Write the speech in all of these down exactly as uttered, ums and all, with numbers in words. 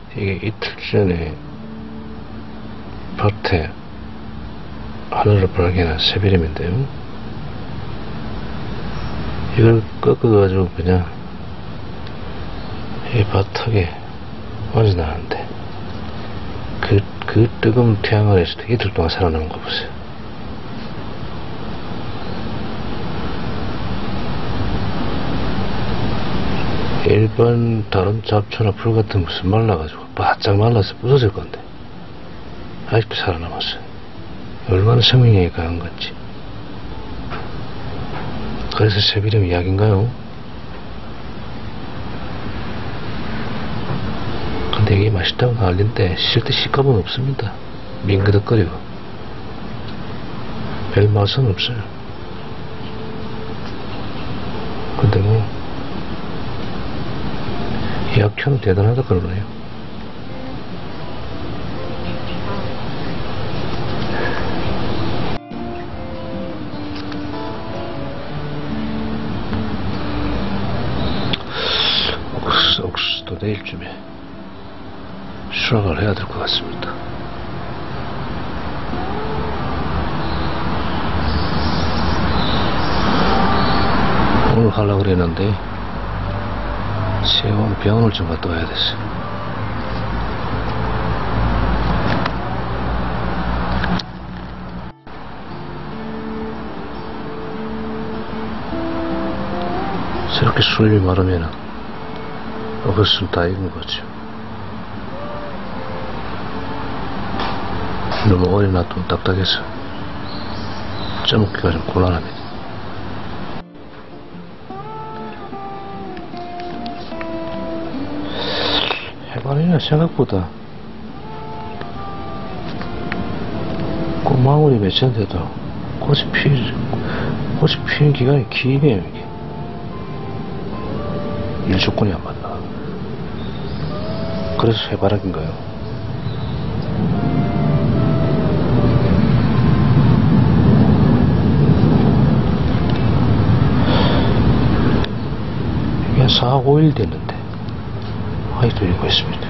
이게 이틀 전에 밭에 하늘을 발견한 새비름인데요. 이걸 꺾어가지고 그냥 이 바닥에 얹어놨는데 그, 그 뜨거운 태양 아래에서도 이틀 동안 살아남은 거 보세요. 일반 다른 잡초나 풀 같은 무슨 말라가지고 바짝 말라서 부서질 건데 아직도 살아남았어요. 얼마나 생명력이 강한 건지. 그래서 새비름 이야기인가요? 근데 이게 맛있다고 난리인데 실제 식감은 없습니다. 밍그덕거리고 별 맛은 없어요. 근데 뭐 약효는 대단하다 그러네요. 옥수수, 옥수수도 내일쯤에 수확을 해야 될 것 같습니다. 오늘 하려고 그랬는데 새우는 병원을 좀 갔다 와야 됐어. 저렇게 술이 마르면은 옥수수는 다 익은 거죠. 너무 오래 놔두면 딱딱해서 쪄먹기가 좀 곤란합니다. 해바라기는 생각보다 꽃망울이 맺혔는데도 꽃이 피, 꽃이 피는 기간이 기네요. 이게 일조건이 안 맞나. 그래서 해바라기인가요? 이게 사, 오일 됐는데 아직도 이러고 있습니다.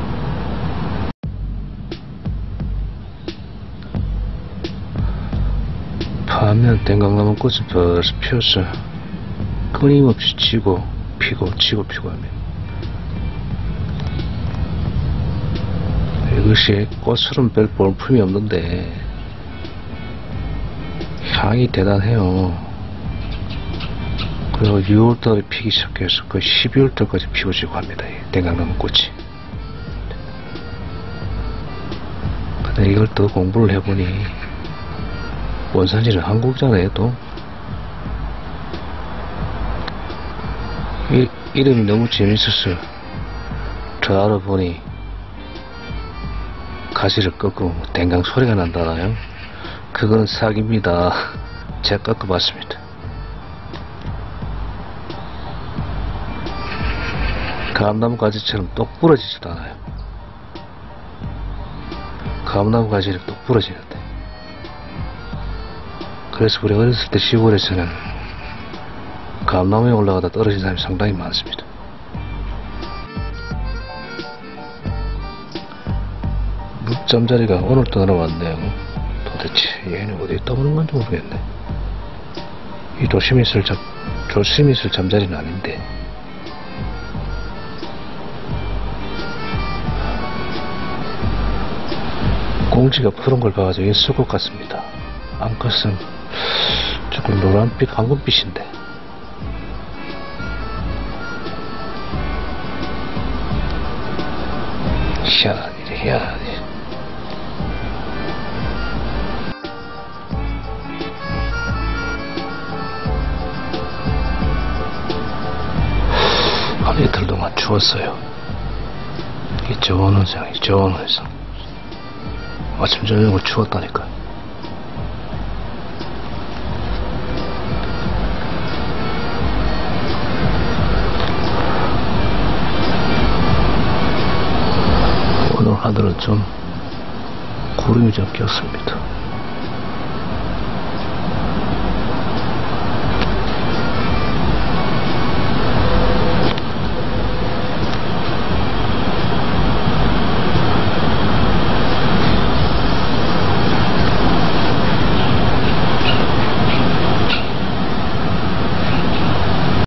반면 댕강나무 꽃은 벌써 피어서 끊임없이 지고 피고 지고 피고 합니다. 이것이 꽃으로는 별 볼품이 없는데 향이 대단해요. 그리고 유월달에 피기 시작해서 거의 십이월달까지 피워지고 합니다. 댕강나무 꽃이. 근데 이걸 더 공부를 해보니 원산지는 한국잖아요. 또 이, 이름이 너무 재밌어서 더 알아보니 가지를 꺾고 댕강 소리가 난다나요? 그건 사기입니다. 제가 꺾어봤습니다. 감나무 가지처럼 똑 부러지지도 않아요. 감나무 가지는 똑 부러지는데. 그래서 우리 어렸을 때 시골에서는 감나무에 올라가다 떨어진 사람이 상당히 많습니다. 묵잠자리가 오늘 또 날아왔네요. 도대체 얘는 어디에 떠오는 건지 모르겠네. 이 조심히 있을 잠, 조심히 있을 잠자리는 아닌데. 공지가 푸른 걸 봐가지고 이게 쑥국 같습니다. 암컷은 조금 노란빛, 황금빛인데. 희한하네, 희한하네. 한 이틀 동안 추웠어요. 이 저온원상, 이 저온원상. 아침 저녁으로 추웠다니까. 오늘 하늘은 좀 구름이 좀 꼈습니다.